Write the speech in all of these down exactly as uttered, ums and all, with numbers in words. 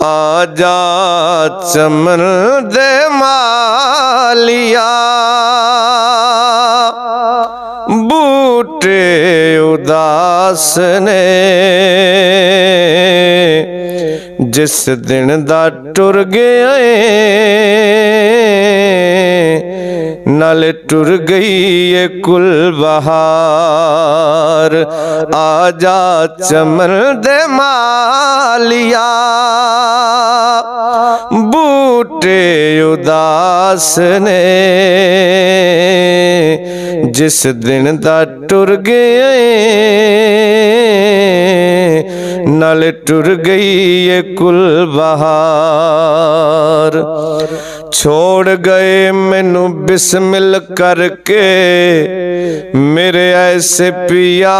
आजा चमन दे मालिया बूटे उदास ने जिस दिन दा टुर गया नाले टुर गई ये कुल बहार। आजा चमन दे मालिया बूटे उदास ने जिस दिन दा टुर गए नाले टुर गई ये कुल बहार। छोड़ गए मैनू बिस्मिल करके मेरे ऐसे पिया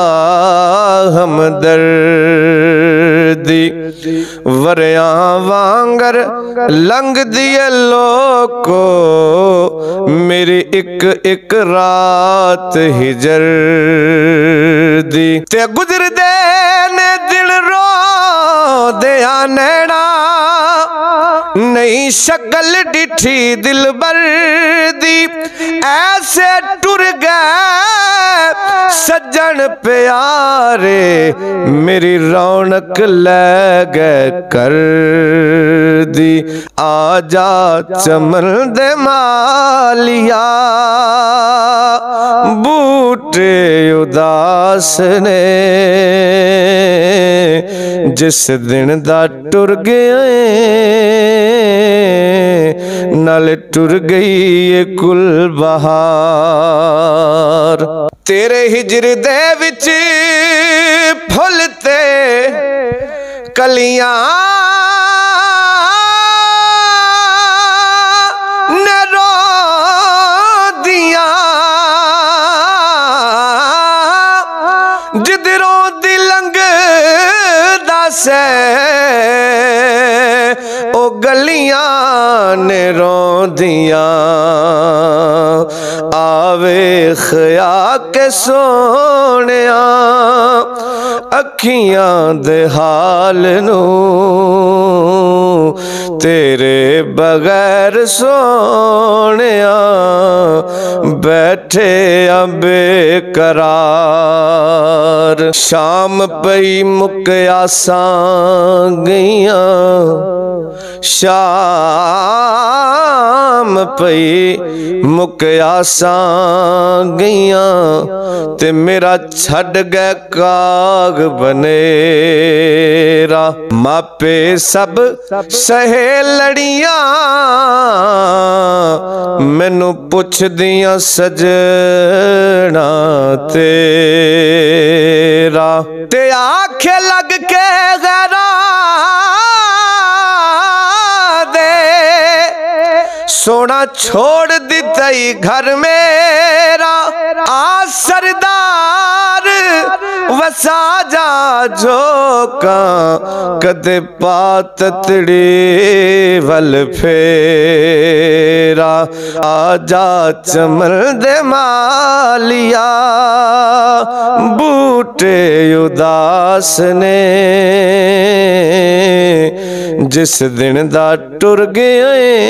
हमदर्दी वरिया वांगर लंघ दिए लोको मेरी एक एक रात हिजर दी। ते गुजर दे ने दिल रो दिया नैना नई शक्ल डिठी दिल बर्दी ऐसे टुर गए सज्जन प्यारे मेरी रौनक ले गए कर दी। आजा चमन दे मालिया बूटे उदास ने जिस दिन दा टुर गए नाले टुर गई ये कुल बहार। तेरे हिजर दे विच फुलते कलियां ने रो दिया जिधरों दी लंघ दसे ओ गलियां ने रोंदियां आवे खया के सोनिया अखियां दे हाल नू तेरे बगैर सोनिया बैठे बेकरार। शाम पई मुक आसां गईया शाम पई मुक आसां गईया ते मेरा छड़ गए काग बनेरा। मापे सब सहे लड़ियां मैनू पुछ दियां सजना तेरा ते आखे लग के गरा सोना छोड़ दिता ही घर मेरा आ सरदार वसा जा झोंका कदे पात तड़ी वल फेरा। आजा चमन दे मालिया बूटे उदास ने जिस दिन दा टुर गए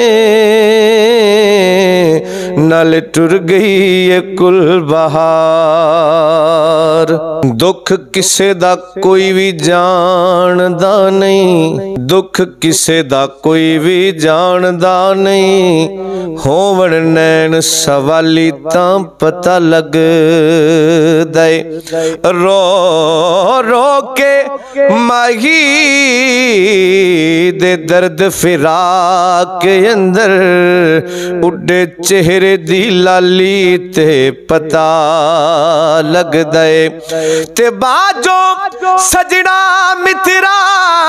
नाल टुर गई ये कुल बहार। दुख किसे दा कोई भी जानदा नहीं दुख किसे दा कोई भी जानदा नहीं होवन नैन सवाली तां पता लग दे। रो रो के माही दे दर्द फिराक के अंदर उड़े चेहरे दी लाली ते पता लग दे। ते बाजो सजना मित्रा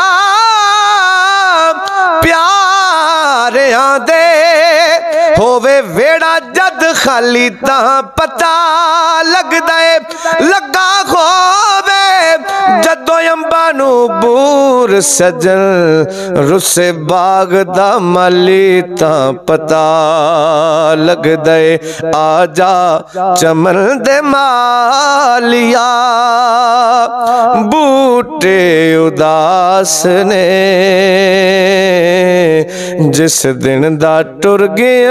प्यारे आंदे होवे वेड़ा जद खाली तां पता लगदा है लगा होवे जदों अंबा नू बूर सजन रुसे बाग दा माली तां पता लगदा है। आजा चमन दे मालिया बूटे उदास ने जिस दिन दा टुर गया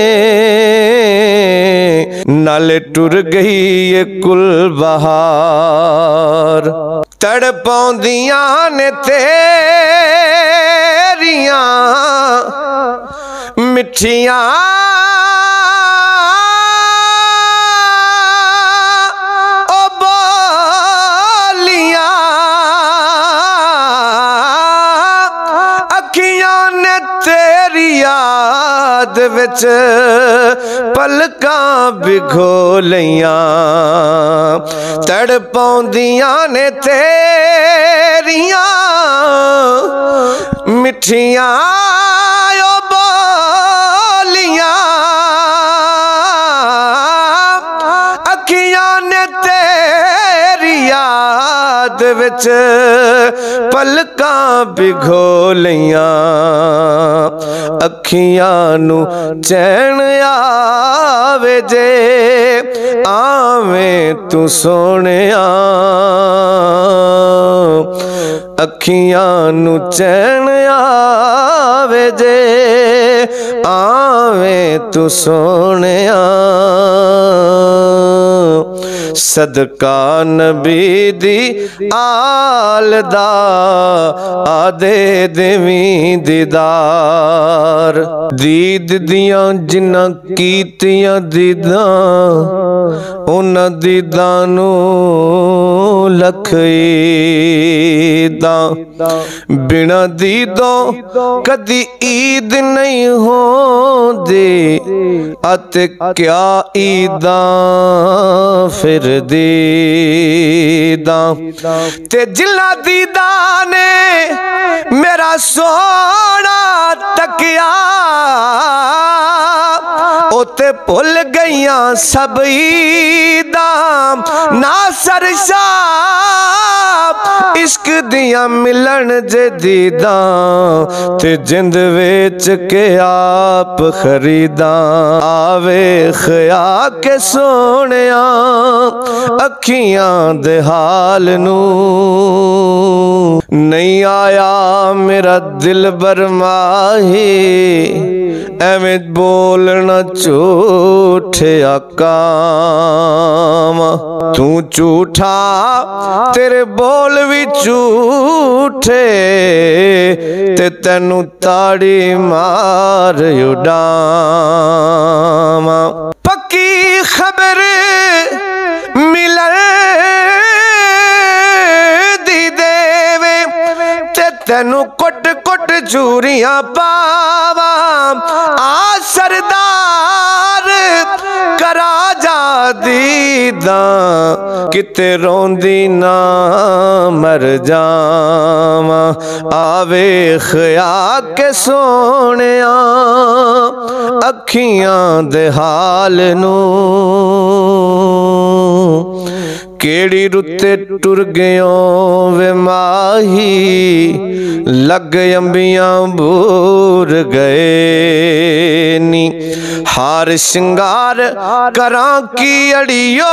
नाले टुर गई ये कुल बहार। तड़पाउंदियां ने तेरियां मिठियां ओ बोलियां, अखियां ने तेरी याद विच पलकां भिगो लईयां। तड़पाउंदियां ने तेरियां मिठियां ओ बोलियां, अखियां ने तेरी याद विच पलकां भिगो लईयां। अखियां नू चैन आवे जे आवें तू सोहणिया, अखियां नू चैन आवे जे आवें तू सोहणिया। सदका नबी दी आल दा आदे देवीं दीदार। दीद दियां जिन्ना कीतियां दीदां उन्हां दीदां नू लख ईदां। बिना दीदों कदी ईद नहीं होंदी, अते क्या ईदां फिर दीदां। ते जिला दीदा ने मेरा सोना तकिया, ओते भुल गईयां सब ईदां। ना सरसा इश्क दियां मिलन जे दीदां, ते जिंद वेच के आप खरीदां। आवे खया के सोहणिया अखियां दे हाल नू, नहीं आया मेरा दिल बरमाही एवें बोलना झूठे काम। तू झूठा तेरे बोल भी झूठे, ते तेनू ताड़ी मार उड़ामा। पक्की खबर मिलन दी देवे, ते तेनू कुट कुट चूरियां पावा। आ सरदार करा जा दीदां, किते रोंदी ना मर जावां। आवे खया के सोहणिया अखियां दे हाल नू, केड़ी रुते टुर गयो वे माही लग अंबियां बूर गए नी। हार शिंगार करां की अड़ियो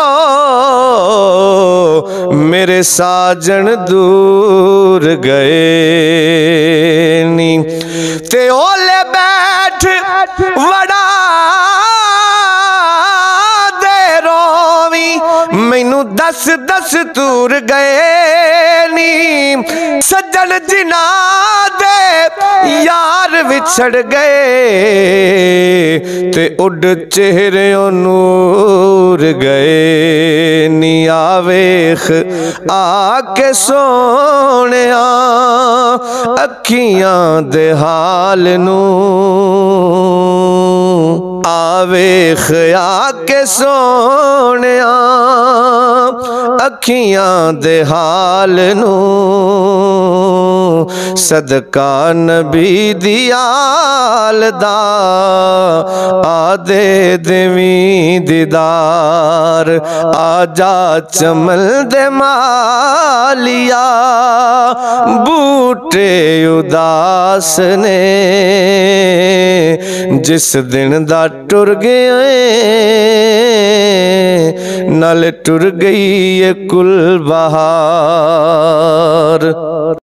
मेरे साजन दूर गए नी। ते ओले बैठ वड़ा मैनू दस दस दूर गए नी। सज्जन जिना दे यार विछड़ गए, ते उड चेहरे नूर गए नी। आवेख आके सोहणिया अखियां दे हाल नू, आवेख आके सोहणिया अखियां दे हाल नू। सदका नबी दी आल दा आदे देवीं दीदार। आजा चमल दे मालिया बूटे उदास ने, जिस दिन दा टुर गया नाल टुर गई ये कुल बहार।